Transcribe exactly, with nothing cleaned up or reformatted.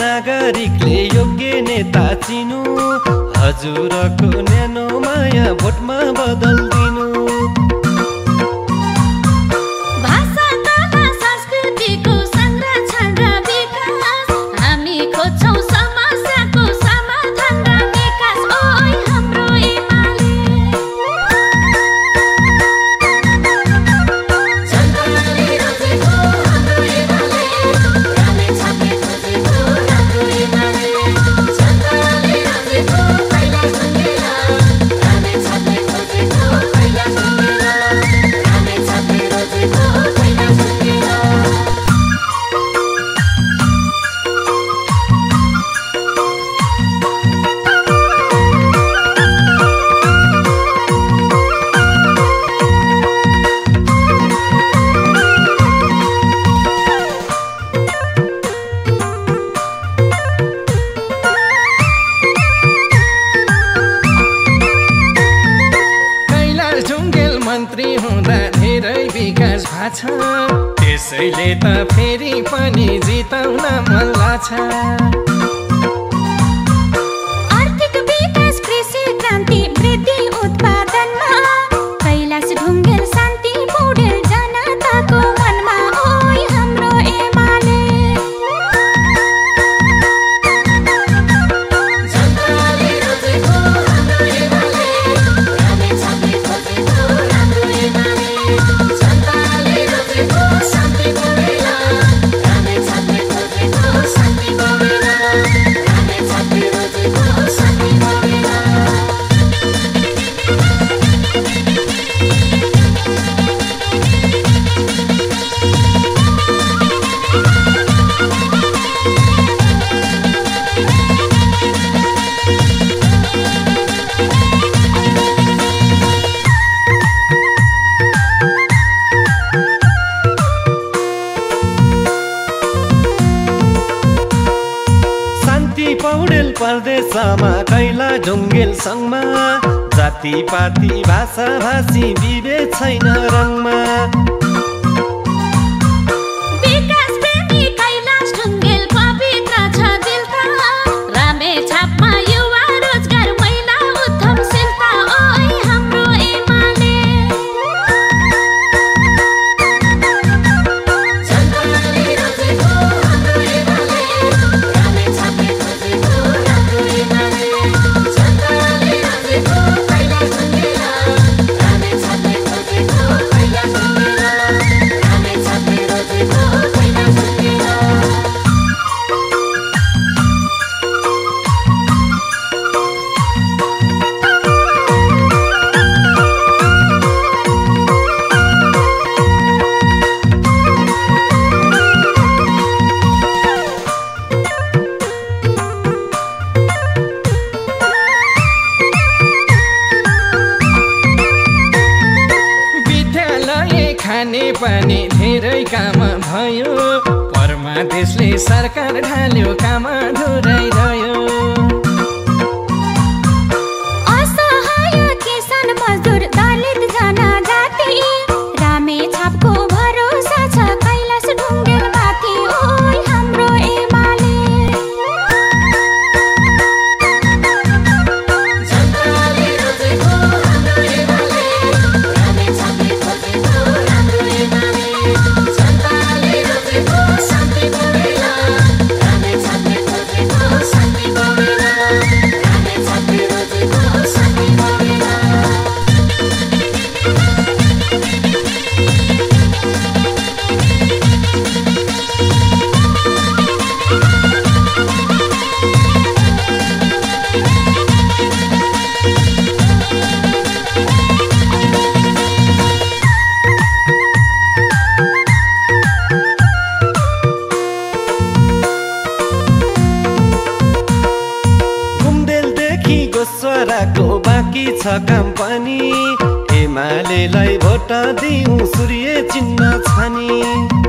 नागरिकले योग्य नेता चिनु हजुरको न्यानो माया भोटमा बदल्दिनु भाषा कला संस्कृतिको संरक्षण र विकास हामी खोज्छौं समस्याको समाधान र विकास ओइ हाम्रो एमाले जनताले रोजेको हाम्रो एमाले रामे छापे खोजेको हाम्रो एमाले जनताले रोजेको पहिला सुनेला रामे छापे खोजेको पहिला सुनेला रामे छापे रोजेको पहिला सुनेला कैलाश ढुङ्गेल मन्त्री हुँदा धेरै विकास भएको छ त्यसैले त फेरि पनि जिताउन मन लाग्छ आर्थिक विकास कृषि क्रान्ति वृद्धि उत्पादनमा कैलाश ढुङ्गेल शान्ति पौडेल जनताको मनमा ओइ हाम्रो एमाले जनताले रोजेको हाम्रो एमाले रामे छापे खोजेको हाम्रो एमाले जनताले रोजेको शान्ति पौडेला रामे छापे खोजेको शान्ति पौडेला रामे छापे रोजेको शान्ति पौडेला शान्ति पौडेल परदेशमा कैलाश ढुङ्गेल सङ्घमा जातिपाती भाषा भाषी विभेद छैन रङमा विकास प्रेमी कैलाश ढुङ्गेल पवित्र छ दिलका रामे छापमा युवा रोजगार महिला उद्यमशीलता ओइ हाम्रो एमाले जनताले रोजेको हाम्रो एमाले रामे छापे खोजेको हाम्रो एमाले जनताले रोजेको कैलाश ढुङ्गेला रामे छापे खोजेको कैलाश ढुङ्गेला रामे छापे रोजेको कैलाश ढुङ्गेला विद्यालय खाने पानी धेरै काम भयो परमादेशले सरकार ढाल्यो काम धुराइरह्यो असहाय किसान मजदुर दलित जनजाति रामे छापको भरोसा छ कैलाश ढुङ्गेल माथि ओइ हाम्रो एमाले जनताले रोजेको हाम्रो एमाले रामे छापे खोजेको हाम्रो एमाले जनताले रोजेको शान्ति पौडेला रामे छापे खोजेको शान्ति पौडेला रामे छापे रोजेको शान्ति पौडेला घुमदेलदेखि गोस्वराको बाँकी छ काम पनि एमालेलाई भोट दिउँ सूर्य चिन्ह छानी